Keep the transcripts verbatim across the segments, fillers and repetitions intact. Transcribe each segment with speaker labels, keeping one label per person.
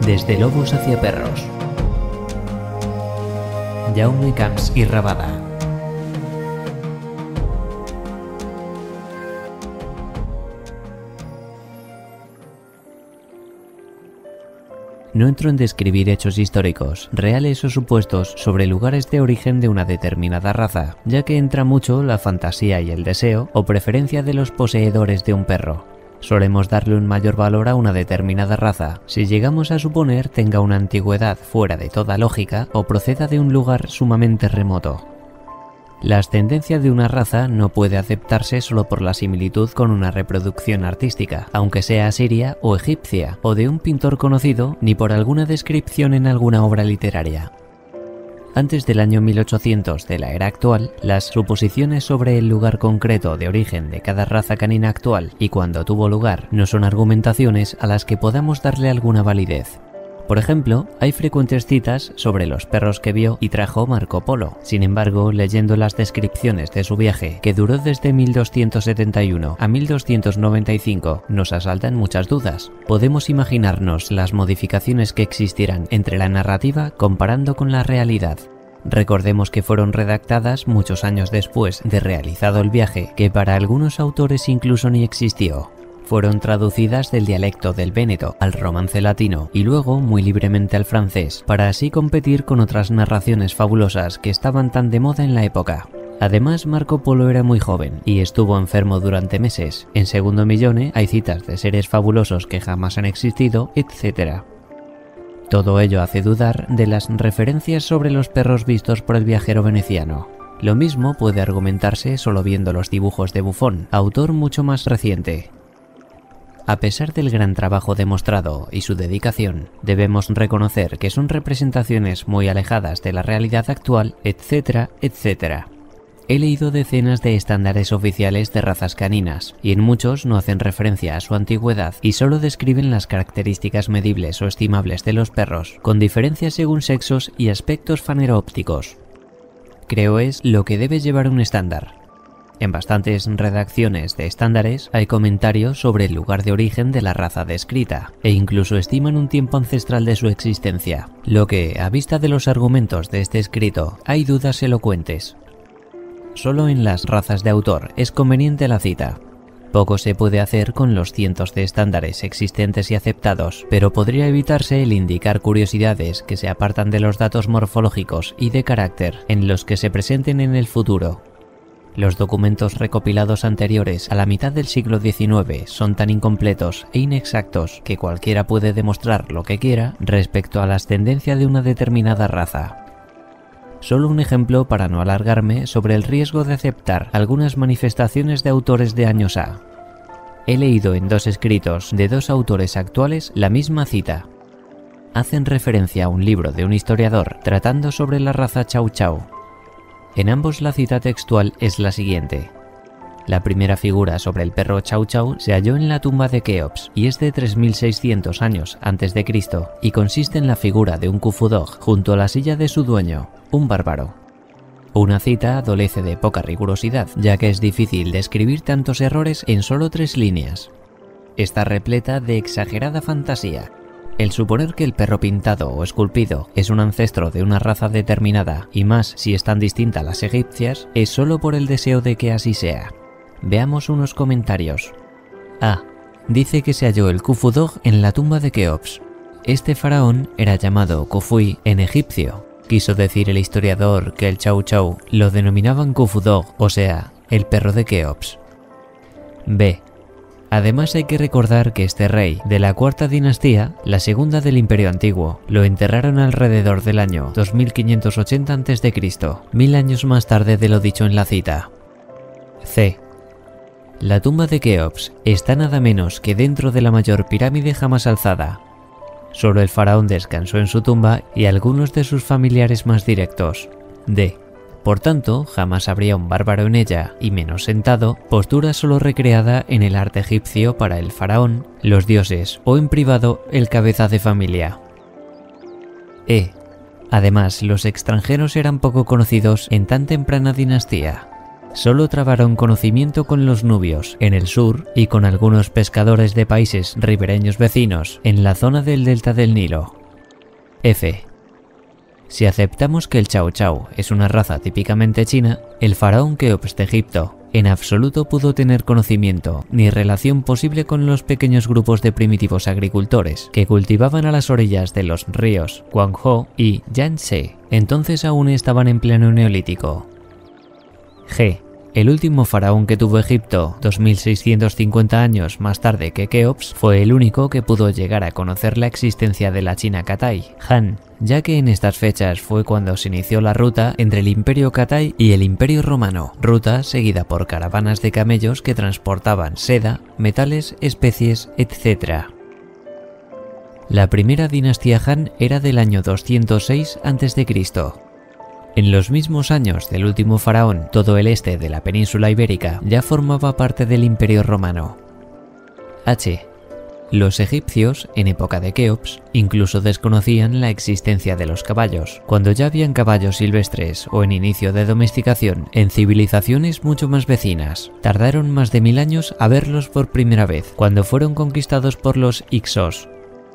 Speaker 1: Desde lobos hacia perros. Jaume Camps i Rabada. No entro en describir hechos históricos, reales o supuestos, sobre lugares de origen de una determinada raza, ya que entra mucho la fantasía y el deseo o preferencia de los poseedores de un perro. Solemos darle un mayor valor a una determinada raza, si llegamos a suponer tenga una antigüedad fuera de toda lógica o proceda de un lugar sumamente remoto. La ascendencia de una raza no puede aceptarse solo por la similitud con una reproducción artística, aunque sea asiria o egipcia, o de un pintor conocido, ni por alguna descripción en alguna obra literaria. Antes del año mil ochocientos de la era actual, las suposiciones sobre el lugar concreto de origen de cada raza canina actual y cuándo tuvo lugar no son argumentaciones a las que podamos darle alguna validez. Por ejemplo, hay frecuentes citas sobre los perros que vio y trajo Marco Polo. Sin embargo, leyendo las descripciones de su viaje, que duró desde mil doscientos setenta y uno a mil doscientos noventa y cinco, nos asaltan muchas dudas. Podemos imaginarnos las modificaciones que existirán entre la narrativa comparando con la realidad. Recordemos que fueron redactadas muchos años después de realizado el viaje, que para algunos autores incluso ni existió. Fueron traducidas del dialecto del véneto al romance latino y luego muy libremente al francés, para así competir con otras narraciones fabulosas que estaban tan de moda en la época. Además, Marco Polo era muy joven y estuvo enfermo durante meses. En Segundo Millone hay citas de seres fabulosos que jamás han existido, etcétera. Todo ello hace dudar de las referencias sobre los perros vistos por el viajero veneciano. Lo mismo puede argumentarse solo viendo los dibujos de Buffon, autor mucho más reciente. A pesar del gran trabajo demostrado y su dedicación, debemos reconocer que son representaciones muy alejadas de la realidad actual, etcétera, etcétera. He leído decenas de estándares oficiales de razas caninas, y en muchos no hacen referencia a su antigüedad y solo describen las características medibles o estimables de los perros, con diferencias según sexos y aspectos fanerópticos. Creo es lo que debe llevar un estándar. En bastantes redacciones de estándares hay comentarios sobre el lugar de origen de la raza descrita, e incluso estiman un tiempo ancestral de su existencia, lo que, a vista de los argumentos de este escrito, hay dudas elocuentes. Solo en las razas de autor es conveniente la cita. Poco se puede hacer con los cientos de estándares existentes y aceptados, pero podría evitarse el indicar curiosidades que se apartan de los datos morfológicos y de carácter en los que se presenten en el futuro. Los documentos recopilados anteriores a la mitad del siglo diecinueve son tan incompletos e inexactos que cualquiera puede demostrar lo que quiera respecto a la ascendencia de una determinada raza. Solo un ejemplo para no alargarme sobre el riesgo de aceptar algunas manifestaciones de autores de años A. He leído en dos escritos de dos autores actuales la misma cita. Hacen referencia a un libro de un historiador tratando sobre la raza Chow Chow. En ambos la cita textual es la siguiente. La primera figura sobre el perro Chow Chow se halló en la tumba de Keops y es de tres mil seiscientos años antes de Cristo y consiste en la figura de un Kufu Dog junto a la silla de su dueño, un bárbaro. Una cita adolece de poca rigurosidad, ya que es difícil describir tantos errores en solo tres líneas. Está repleta de exagerada fantasía. El suponer que el perro pintado o esculpido es un ancestro de una raza determinada, y más si es tan distinta a las egipcias, es solo por el deseo de que así sea. Veamos unos comentarios. A. Dice que se halló el Kufu Dog en la tumba de Keops. Este faraón era llamado Kufui en egipcio. Quiso decir el historiador que el Chow Chow lo denominaban Kufu Dog, o sea, el perro de Keops. B. Además hay que recordar que este rey de la cuarta dinastía, la segunda del Imperio Antiguo, lo enterraron alrededor del año dos mil quinientos ochenta antes de Cristo, mil años más tarde de lo dicho en la cita. C. La tumba de Keops está nada menos que dentro de la mayor pirámide jamás alzada. Solo el faraón descansó en su tumba y algunos de sus familiares más directos. D. Por tanto, jamás habría un bárbaro en ella, y menos sentado, postura solo recreada en el arte egipcio para el faraón, los dioses o en privado el cabeza de familia. E. Además, los extranjeros eran poco conocidos en tan temprana dinastía. Solo trabaron conocimiento con los nubios en el sur y con algunos pescadores de países ribereños vecinos en la zona del delta del Nilo. F. Si aceptamos que el Chao Chao es una raza típicamente china, el faraón Keops de Egipto en absoluto pudo tener conocimiento ni relación posible con los pequeños grupos de primitivos agricultores que cultivaban a las orillas de los ríos Guangzhou y Yangtze. Entonces aún estaban en pleno neolítico. G. El último faraón que tuvo Egipto, dos mil seiscientos cincuenta años más tarde que Keops, fue el único que pudo llegar a conocer la existencia de la China Katai, Han, ya que en estas fechas fue cuando se inició la ruta entre el Imperio Katai y el Imperio Romano, ruta seguida por caravanas de camellos que transportaban seda, metales, especies, etcétera. La primera dinastía Han era del año doscientos seis antes de Cristo. En los mismos años del último faraón, todo el este de la península ibérica ya formaba parte del Imperio Romano. H. Los egipcios, en época de Keops, incluso desconocían la existencia de los caballos, cuando ya habían caballos silvestres o en inicio de domesticación en civilizaciones mucho más vecinas. Tardaron más de mil años a verlos por primera vez, cuando fueron conquistados por los Hicsos.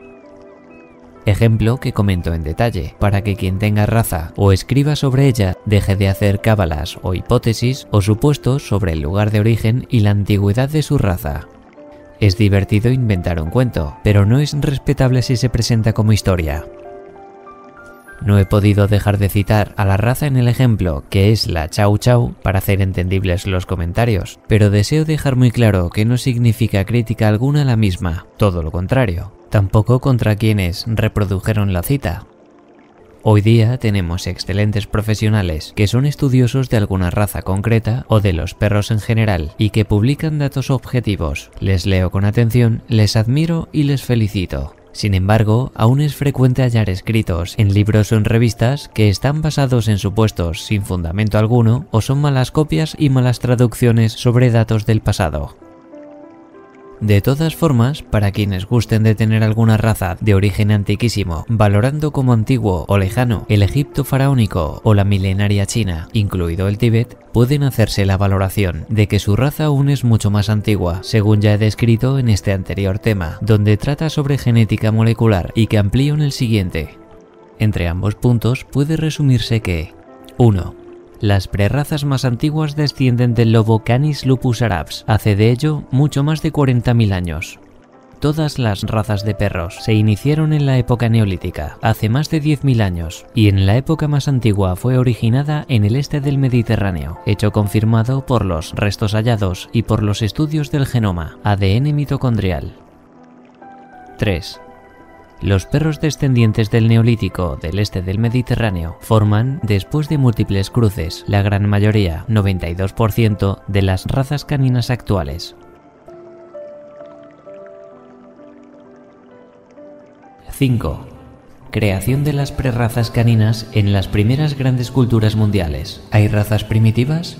Speaker 1: Ejemplo que comento en detalle, para que quien tenga raza o escriba sobre ella deje de hacer cábalas o hipótesis o supuestos sobre el lugar de origen y la antigüedad de su raza. Es divertido inventar un cuento, pero no es respetable si se presenta como historia. No he podido dejar de citar a la raza en el ejemplo, que es la Chao Chao, para hacer entendibles los comentarios, pero deseo dejar muy claro que no significa crítica alguna a la misma, todo lo contrario. Tampoco contra quienes reprodujeron la cita. Hoy día tenemos excelentes profesionales que son estudiosos de alguna raza concreta o de los perros en general y que publican datos objetivos. Les leo con atención, les admiro y les felicito. Sin embargo, aún es frecuente hallar escritos en libros o en revistas que están basados en supuestos sin fundamento alguno o son malas copias y malas traducciones sobre datos del pasado. De todas formas, para quienes gusten de tener alguna raza de origen antiquísimo, valorando como antiguo o lejano el Egipto faraónico o la milenaria China, incluido el Tíbet, pueden hacerse la valoración de que su raza aún es mucho más antigua, según ya he descrito en este anterior tema, donde trata sobre genética molecular y que amplío en el siguiente. Entre ambos puntos puede resumirse que uno. Las prerrazas más antiguas descienden del lobo Canis lupus araps, hace de ello mucho más de cuarenta mil años. Todas las razas de perros se iniciaron en la época neolítica, hace más de diez mil años, y en la época más antigua fue originada en el este del Mediterráneo, hecho confirmado por los restos hallados y por los estudios del genoma, A D N mitocondrial. tres. Los perros descendientes del Neolítico del este del Mediterráneo forman, después de múltiples cruces, la gran mayoría, noventa y dos por ciento, de las razas caninas actuales. cinco. Creación de las prerrazas caninas en las primeras grandes culturas mundiales. ¿Hay razas primitivas?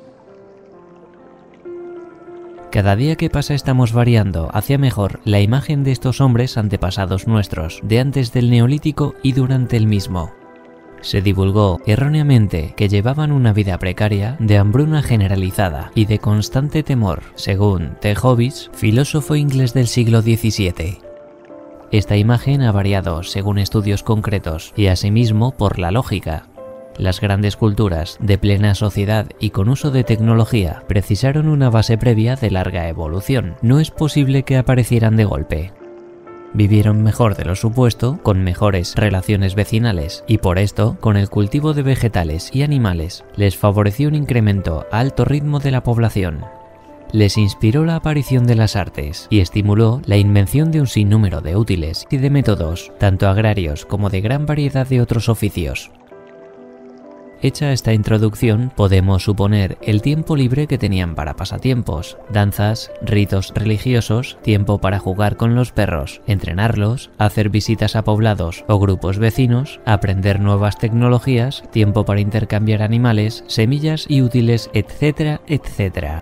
Speaker 1: Cada día que pasa estamos variando hacia mejor la imagen de estos hombres antepasados nuestros, de antes del Neolítico y durante el mismo. Se divulgó erróneamente que llevaban una vida precaria, de hambruna generalizada y de constante temor, según T. Hobbes, filósofo inglés del siglo diecisiete. Esta imagen ha variado según estudios concretos y asimismo por la lógica. Las grandes culturas, de plena sociedad y con uso de tecnología, precisaron una base previa de larga evolución. No es posible que aparecieran de golpe. Vivieron mejor de lo supuesto, con mejores relaciones vecinales, y por esto, con el cultivo de vegetales y animales, les favoreció un incremento a alto ritmo de la población. Les inspiró la aparición de las artes y estimuló la invención de un sinnúmero de útiles y de métodos, tanto agrarios como de gran variedad de otros oficios. Hecha esta introducción, podemos suponer el tiempo libre que tenían para pasatiempos, danzas, ritos religiosos, tiempo para jugar con los perros, entrenarlos, hacer visitas a poblados o grupos vecinos, aprender nuevas tecnologías, tiempo para intercambiar animales, semillas y útiles, etcétera, etcétera.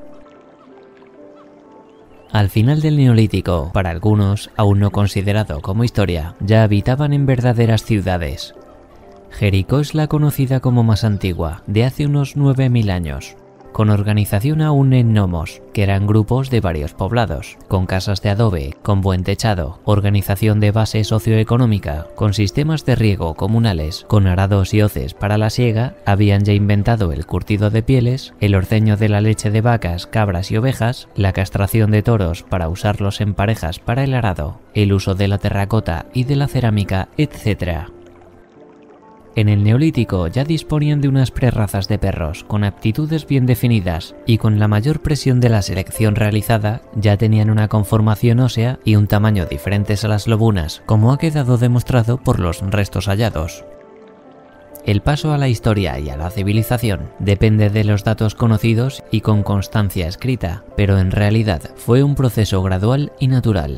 Speaker 1: Al final del Neolítico, para algunos, aún no considerado como historia, ya habitaban en verdaderas ciudades. Jericó es la conocida como más antigua, de hace unos nueve mil años. con organización aún en gnomos, que eran grupos de varios poblados, con casas de adobe, con buen techado, organización de base socioeconómica, con sistemas de riego comunales, con arados y hoces para la siega, habían ya inventado el curtido de pieles, el ordeño de la leche de vacas, cabras y ovejas, la castración de toros para usarlos en parejas para el arado, el uso de la terracota y de la cerámica, etcétera. En el Neolítico ya disponían de unas prerrazas de perros con aptitudes bien definidas y con la mayor presión de la selección realizada ya tenían una conformación ósea y un tamaño diferentes a las lobunas, como ha quedado demostrado por los restos hallados. El paso a la historia y a la civilización depende de los datos conocidos y con constancia escrita, pero en realidad fue un proceso gradual y natural.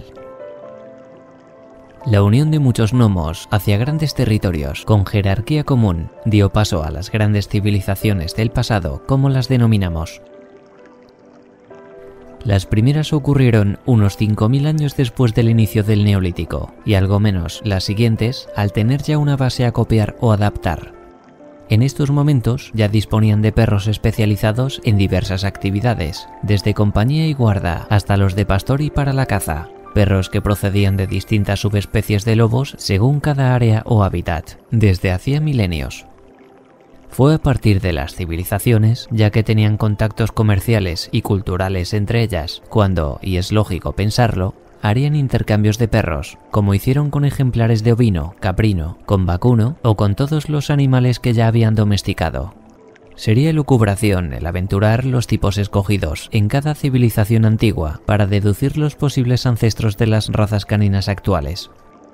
Speaker 1: La unión de muchos gnomos hacia grandes territorios con jerarquía común dio paso a las grandes civilizaciones del pasado, como las denominamos. Las primeras ocurrieron unos cinco mil años después del inicio del Neolítico, y algo menos las siguientes al tener ya una base a copiar o adaptar. En estos momentos ya disponían de perros especializados en diversas actividades, desde compañía y guarda hasta los de pastor y para la caza. Perros que procedían de distintas subespecies de lobos según cada área o hábitat, desde hacía milenios. Fue a partir de las civilizaciones, ya que tenían contactos comerciales y culturales entre ellas, cuando, y es lógico pensarlo, harían intercambios de perros, como hicieron con ejemplares de ovino, caprino, con vacuno o con todos los animales que ya habían domesticado. Sería elucubración el aventurar los tipos escogidos en cada civilización antigua para deducir los posibles ancestros de las razas caninas actuales.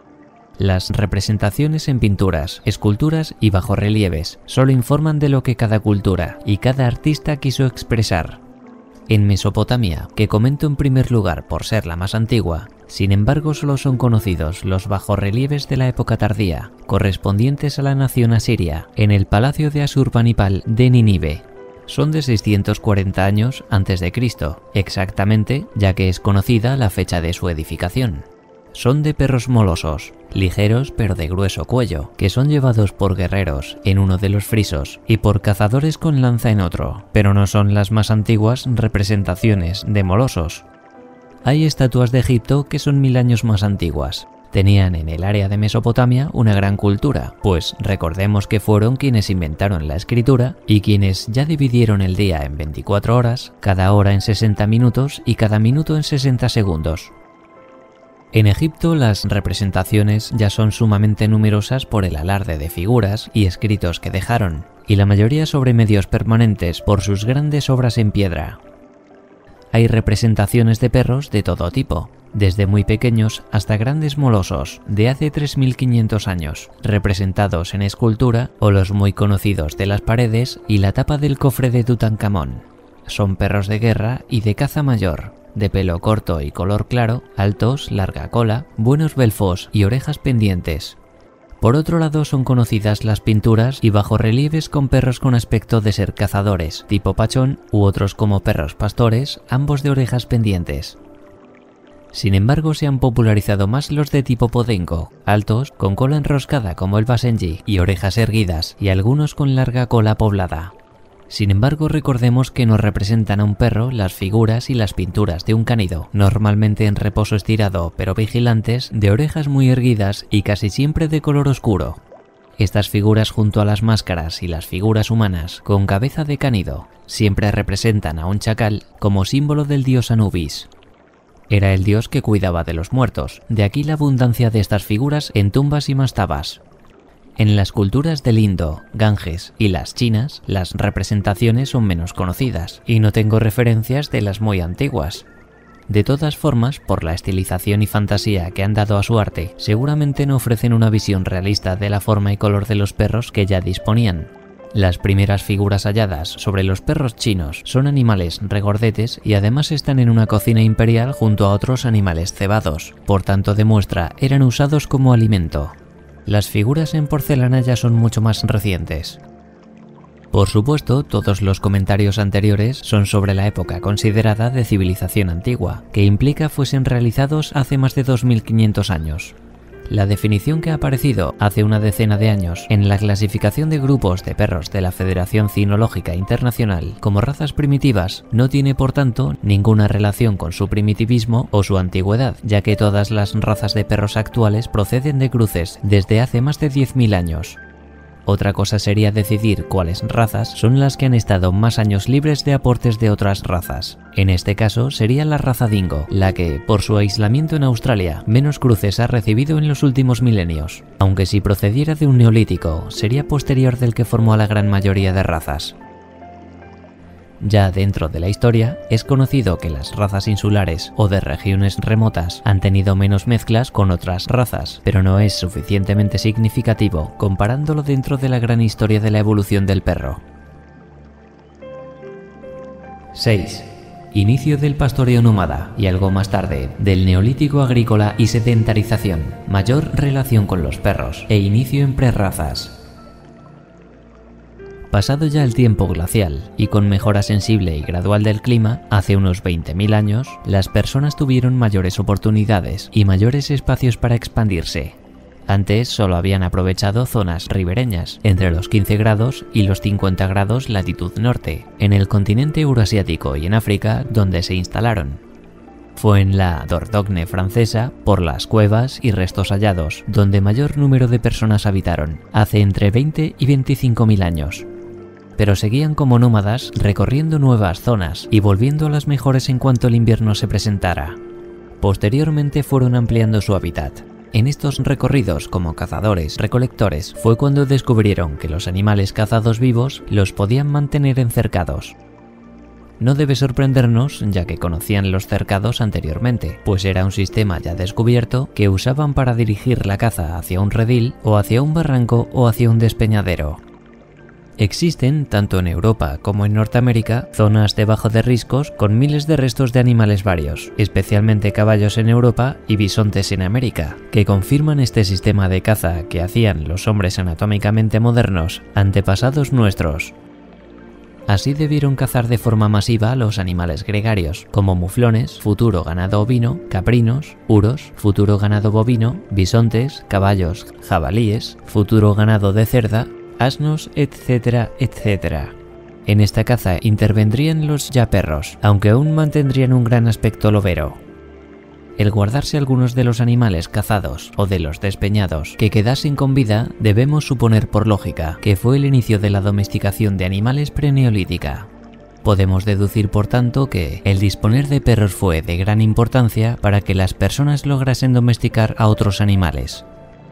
Speaker 1: Las representaciones en pinturas, esculturas y bajorrelieves solo informan de lo que cada cultura y cada artista quiso expresar. En Mesopotamia, que comento en primer lugar por ser la más antigua, sin embargo solo son conocidos los bajorrelieves de la época tardía, correspondientes a la nación asiria, en el palacio de Asurbanipal de Nínive. Son de seiscientos cuarenta años antes de Cristo, exactamente, ya que es conocida la fecha de su edificación. Son de perros molosos, ligeros pero de grueso cuello, que son llevados por guerreros en uno de los frisos y por cazadores con lanza en otro, pero no son las más antiguas representaciones de molosos. Hay estatuas de Egipto que son mil años más antiguas. Tenían en el área de Mesopotamia una gran cultura, pues recordemos que fueron quienes inventaron la escritura y quienes ya dividieron el día en veinticuatro horas, cada hora en sesenta minutos y cada minuto en sesenta segundos. En Egipto las representaciones ya son sumamente numerosas por el alarde de figuras y escritos que dejaron, y la mayoría sobre medios permanentes por sus grandes obras en piedra. Hay representaciones de perros de todo tipo, desde muy pequeños hasta grandes molosos de hace tres mil quinientos años, representados en escultura o los muy conocidos de las paredes y la tapa del cofre de Tutankamón. Son perros de guerra y de caza mayor, de pelo corto y color claro, altos, larga cola, buenos belfos y orejas pendientes. Por otro lado son conocidas las pinturas y bajorrelieves con perros con aspecto de ser cazadores, tipo pachón, u otros como perros pastores, ambos de orejas pendientes. Sin embargo se han popularizado más los de tipo podenco, altos, con cola enroscada como el basenji y orejas erguidas, y algunos con larga cola poblada. Sin embargo, recordemos que nos representan a un perro las figuras y las pinturas de un cánido, normalmente en reposo estirado pero vigilantes, de orejas muy erguidas y casi siempre de color oscuro. Estas figuras junto a las máscaras y las figuras humanas con cabeza de cánido siempre representan a un chacal como símbolo del dios Anubis. Era el dios que cuidaba de los muertos, de aquí la abundancia de estas figuras en tumbas y mastabas. En las culturas del Indo, Ganges y las chinas, las representaciones son menos conocidas, y no tengo referencias de las muy antiguas. De todas formas, por la estilización y fantasía que han dado a su arte, seguramente no ofrecen una visión realista de la forma y color de los perros que ya disponían. Las primeras figuras halladas sobre los perros chinos son animales regordetes y además están en una cocina imperial junto a otros animales cebados, por tanto demuestra eran usados como alimento. Las figuras en porcelana ya son mucho más recientes. Por supuesto, todos los comentarios anteriores son sobre la época considerada de civilización antigua, que implica fuesen realizados hace más de dos mil quinientos años. La definición que ha aparecido hace una decena de años en la clasificación de grupos de perros de la Federación Cinológica Internacional como razas primitivas no tiene por tanto ninguna relación con su primitivismo o su antigüedad, ya que todas las razas de perros actuales proceden de cruces desde hace más de diez mil años. Otra cosa sería decidir cuáles razas son las que han estado más años libres de aportes de otras razas. En este caso sería la raza dingo, la que, por su aislamiento en Australia, menos cruces ha recibido en los últimos milenios. Aunque si procediera de un neolítico, sería posterior del que formó a la gran mayoría de razas. Ya dentro de la historia, es conocido que las razas insulares o de regiones remotas han tenido menos mezclas con otras razas, pero no es suficientemente significativo comparándolo dentro de la gran historia de la evolución del perro. seis. Inicio del pastoreo nómada y algo más tarde del neolítico agrícola y sedentarización, mayor relación con los perros e inicio en prerrazas. Pasado ya el tiempo glacial y con mejora sensible y gradual del clima, hace unos veinte mil años, las personas tuvieron mayores oportunidades y mayores espacios para expandirse. Antes solo habían aprovechado zonas ribereñas, entre los quince grados y los cincuenta grados latitud norte, en el continente euroasiático y en África, donde se instalaron. Fue en la Dordogne francesa, por las cuevas y restos hallados, donde mayor número de personas habitaron, hace entre veinte y veinticinco mil años. Pero seguían como nómadas recorriendo nuevas zonas y volviendo a las mejores en cuanto el invierno se presentara. Posteriormente fueron ampliando su hábitat. En estos recorridos como cazadores-recolectores fue cuando descubrieron que los animales cazados vivos los podían mantener encercados. No debe sorprendernos, ya que conocían los cercados anteriormente, pues era un sistema ya descubierto que usaban para dirigir la caza hacia un redil o hacia un barranco o hacia un despeñadero. Existen, tanto en Europa como en Norteamérica, zonas debajo de riscos con miles de restos de animales varios, especialmente caballos en Europa y bisontes en América, que confirman este sistema de caza que hacían los hombres anatómicamente modernos, antepasados nuestros. Así debieron cazar de forma masiva los animales gregarios, como muflones, futuro ganado ovino, caprinos, uros, futuro ganado bovino, bisontes, caballos, jabalíes, futuro ganado de cerda, asnos, etcétera, etcétera. En esta caza intervendrían los ya perros, aunque aún mantendrían un gran aspecto lobero. El guardarse algunos de los animales cazados o de los despeñados que quedasen con vida, debemos suponer por lógica que fue el inicio de la domesticación de animales preneolítica. Podemos deducir por tanto que el disponer de perros fue de gran importancia para que las personas lograsen domesticar a otros animales.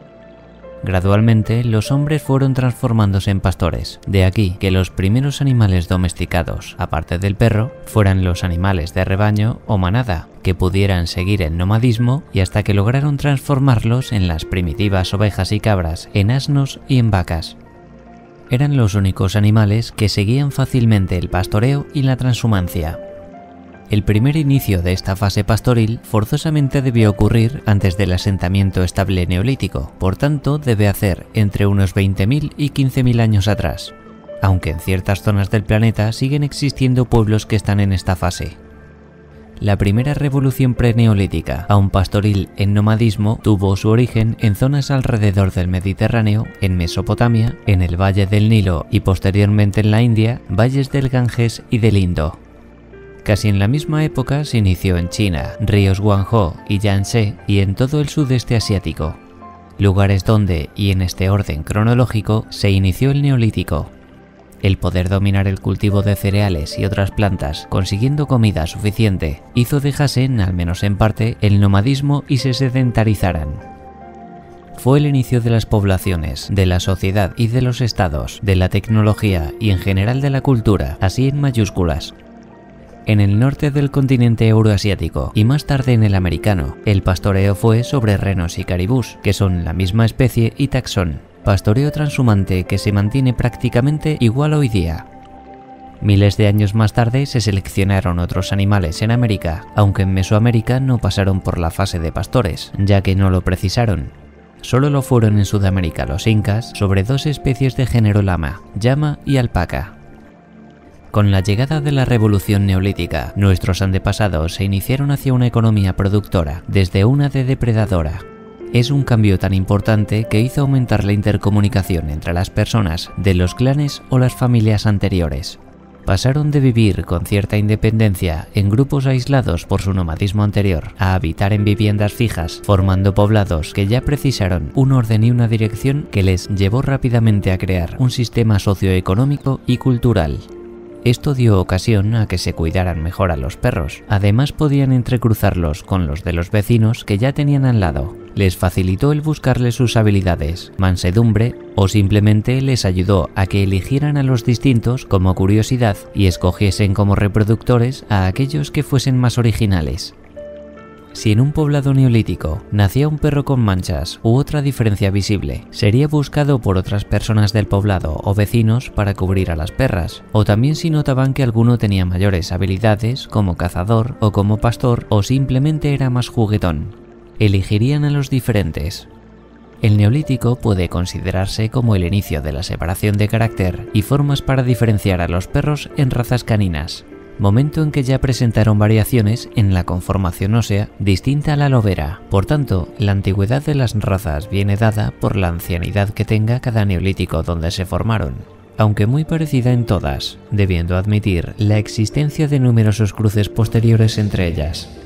Speaker 1: Gradualmente, los hombres fueron transformándose en pastores, de aquí que los primeros animales domesticados, aparte del perro, fueran los animales de rebaño o manada, que pudieran seguir el nomadismo y hasta que lograron transformarlos en las primitivas ovejas y cabras, en asnos y en vacas. Eran los únicos animales que seguían fácilmente el pastoreo y la transhumancia. El primer inicio de esta fase pastoril forzosamente debió ocurrir antes del asentamiento estable neolítico, por tanto debe hacer entre unos veinte mil y quince mil años atrás, aunque en ciertas zonas del planeta siguen existiendo pueblos que están en esta fase. La primera revolución preneolítica, aún pastoril en nomadismo, tuvo su origen en zonas alrededor del Mediterráneo, en Mesopotamia, en el Valle del Nilo y posteriormente en la India, valles del Ganges y del Indo. Casi en la misma época se inició en China, ríos Guangzhou y Yangtze y en todo el sudeste asiático, lugares donde, y en este orden cronológico, se inició el Neolítico. El poder dominar el cultivo de cereales y otras plantas, consiguiendo comida suficiente, hizo dejasen, al menos en parte, el nomadismo y se sedentarizaran. Fue el inicio de las poblaciones, de la sociedad y de los estados, de la tecnología y en general de la cultura, así en mayúsculas. En el norte del continente euroasiático y más tarde en el americano, el pastoreo fue sobre renos y caribús, que son la misma especie y taxón, pastoreo transhumante que se mantiene prácticamente igual hoy día. Miles de años más tarde se seleccionaron otros animales en América, aunque en Mesoamérica no pasaron por la fase de pastores, ya que no lo precisaron. Solo lo fueron en Sudamérica los incas sobre dos especies de género lama, llama y alpaca. Con la llegada de la revolución neolítica, nuestros antepasados se iniciaron hacia una economía productora, desde una de depredadora. es un cambio tan importante que hizo aumentar la intercomunicación entre las personas de los clanes o las familias anteriores. Pasaron de vivir con cierta independencia en grupos aislados por su nomadismo anterior a habitar en viviendas fijas, formando poblados que ya precisaron un orden y una dirección que les llevó rápidamente a crear un sistema socioeconómico y cultural. Esto dio ocasión a que se cuidaran mejor a los perros. Además podían entrecruzarlos con los de los vecinos que ya tenían al lado. Les facilitó el buscarles sus habilidades, mansedumbre o simplemente les ayudó a que eligieran a los distintos como curiosidad y escogiesen como reproductores a aquellos que fuesen más originales. Si en un poblado neolítico nacía un perro con manchas u otra diferencia visible, sería buscado por otras personas del poblado o vecinos para cubrir a las perras, o también si notaban que alguno tenía mayores habilidades como cazador o como pastor o simplemente era más juguetón. Elegirían a los diferentes. El neolítico puede considerarse como el inicio de la separación de carácter y formas para diferenciar a los perros en razas caninas, momento en que ya presentaron variaciones en la conformación ósea distinta a la lobera. Por tanto, la antigüedad de las razas viene dada por la ancianidad que tenga cada neolítico donde se formaron, aunque muy parecida en todas, debiendo admitir la existencia de numerosos cruces posteriores entre ellas.